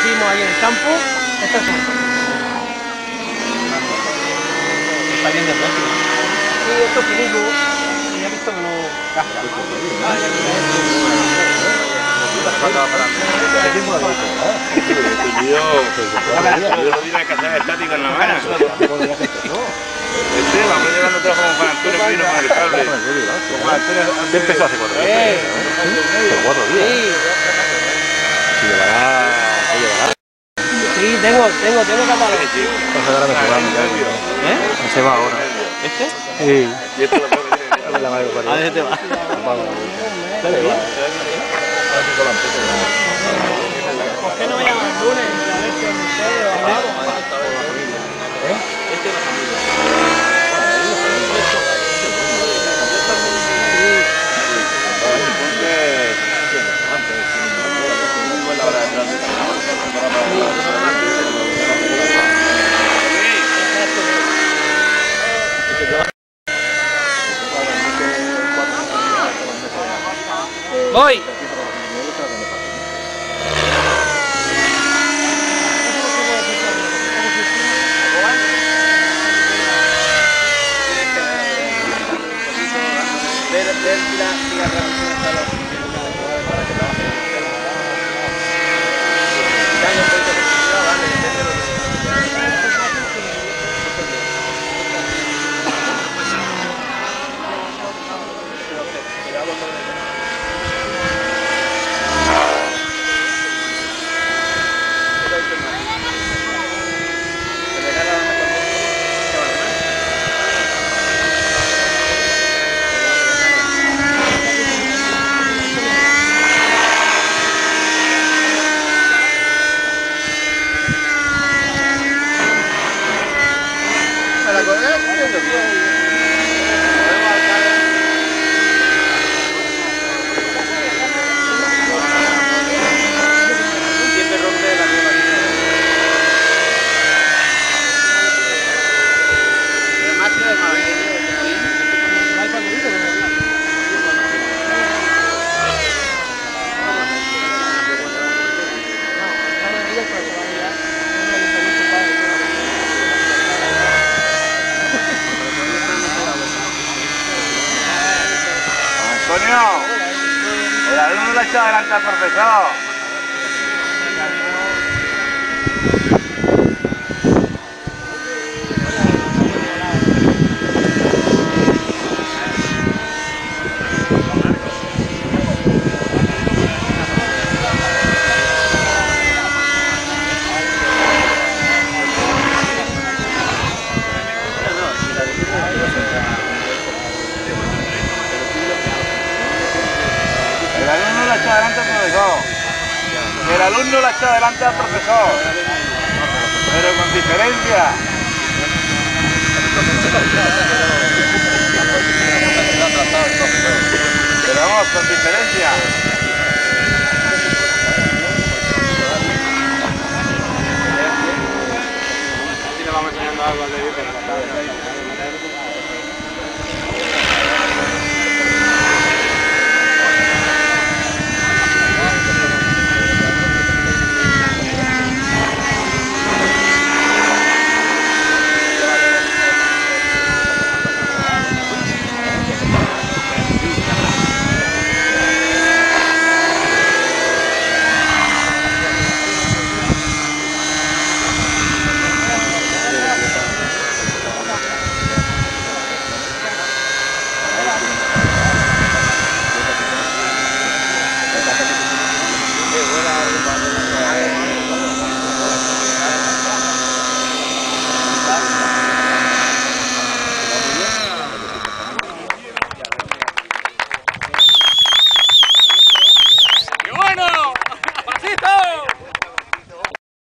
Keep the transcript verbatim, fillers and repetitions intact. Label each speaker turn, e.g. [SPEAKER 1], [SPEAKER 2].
[SPEAKER 1] vimos ahí en el campo, estas son.
[SPEAKER 2] Está bien de próximo.
[SPEAKER 1] Sí, esto es finito, y ya he visto que no casca.
[SPEAKER 3] ¿Cuánto va parando? ¿Qué tiempo lo ha visto? Este tío, yo lo tiene que hacer estático en la mano. Este, vamos llevando todo como Juan Antonio que vino con el cable. Juan Antonio
[SPEAKER 4] ¿Qué empezó hace cuatro días? Hace cuatro días. Sí, llevará... ¿Qué llevará?
[SPEAKER 1] Sí, tengo, tengo, tengo catálogo.
[SPEAKER 4] Entonces ahora me se va,
[SPEAKER 2] ¿Eh?
[SPEAKER 4] me se va ahora.
[SPEAKER 2] ¿Este?
[SPEAKER 4] Sí.
[SPEAKER 3] Y esto lo tengo que tiene.
[SPEAKER 4] La madre que parió.
[SPEAKER 2] Ah, ese te va.
[SPEAKER 4] Dale, va.
[SPEAKER 1] ¿Por qué no me llaman el lunes? A ver si os ustedes o hablamos.
[SPEAKER 2] Este no
[SPEAKER 1] ¡Voy!
[SPEAKER 3] Antonio, el alumno le ha echado adelante al profesor. El alumno le ha echado adelante al profesor. El alumno le ha echado adelante al profesor. Pero con diferencia. Pero vamos, con diferencia.
[SPEAKER 2] Así le vamos enseñando algo al de pero
[SPEAKER 3] Qué buena,